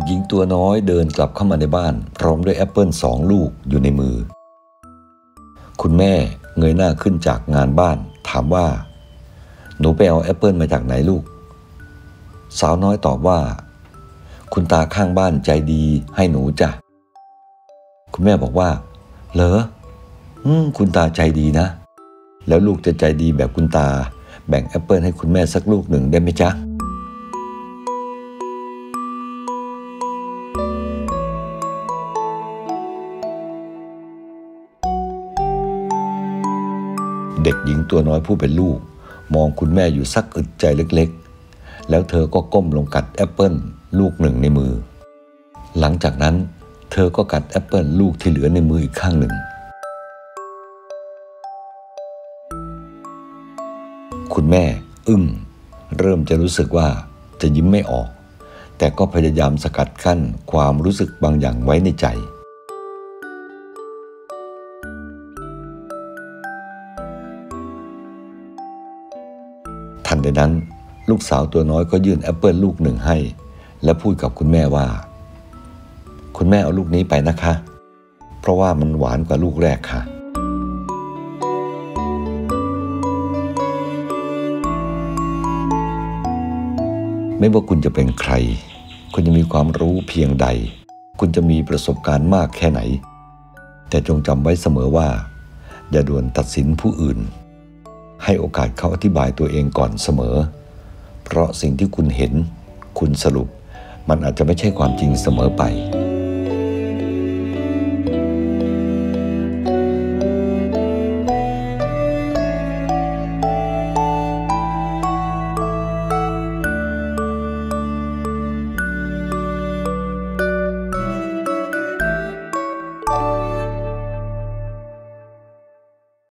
หญิงตัวน้อยเดินกลับเข้ามาในบ้านพร้อมด้วยแอปเปิล2 ลูกอยู่ในมือคุณแม่เงยหน้าขึ้นจากงานบ้านถามว่าหนูไปเอาแอปเปิลมาจากไหนลูกสาวน้อยตอบว่าคุณตาข้างบ้านใจดีให้หนูจ้ะคุณแม่บอกว่าเหรอคุณตาใจดีนะแล้วลูกจะใจดีแบบคุณตาแบ่งแอปเปิลให้คุณแม่สักลูกหนึ่งได้ไหมจ๊ะเด็กหญิงตัวน้อยผู้เป็นลูกมองคุณแม่อยู่สักอึดใจเล็กๆแล้วเธอก็ก้มลงกัดแอปเปิลลูกหนึ่งในมือหลังจากนั้นเธอก็กัดแอปเปิลลูกที่เหลือในมืออีกข้างหนึ่งคุณแม่อึ้งเริ่มจะรู้สึกว่าจะยิ้มไม่ออกแต่ก็พยายามสกัดกั้นความรู้สึกบางอย่างไว้ในใจทันใดนั้นลูกสาวตัวน้อยก็ยื่นแอปเปิลลูกหนึ่งให้และพูดกับคุณแม่ว่าคุณแม่เอาลูกนี้ไปนะคะเพราะว่ามันหวานกว่าลูกแรกค่ะไม่ว่าคุณจะเป็นใครคุณจะมีความรู้เพียงใดคุณจะมีประสบการณ์มากแค่ไหนแต่จงจำไว้เสมอว่าอย่าด่วนตัดสินผู้อื่นให้โอกาสเขาอธิบายตัวเองก่อนเสมอเพราะสิ่งที่คุณเห็นคุณสรุปมันอาจจะไม่ใช่ความจริงเสมอไป